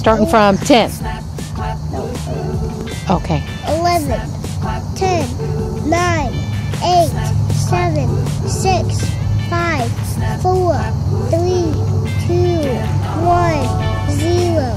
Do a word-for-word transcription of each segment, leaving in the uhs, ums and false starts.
starting from ten. Okay. eleven, ten, nine, eight, seven, six, five, four, three, two, one, zero.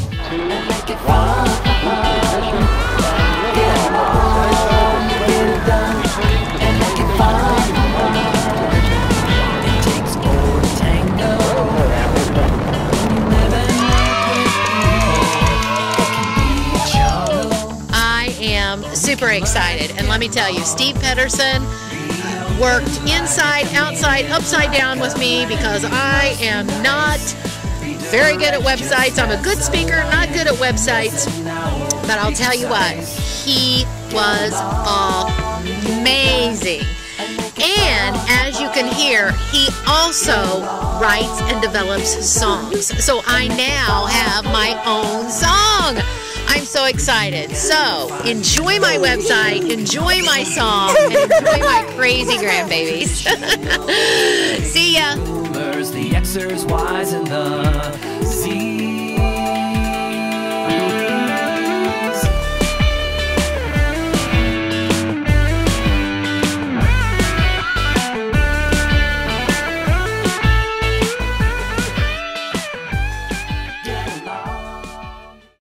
Super excited, and let me tell you, Steve Pederson worked inside, outside, upside down with me because I am not very good at websites. I'm a good speaker, not good at websites, but I'll tell you what, he was amazing. And as you can hear, he also writes and develops songs. So I now have my own song. I'm so excited. So enjoy my website, enjoy my song, and enjoy my crazy grandbabies. See ya. The X's, Y's, and the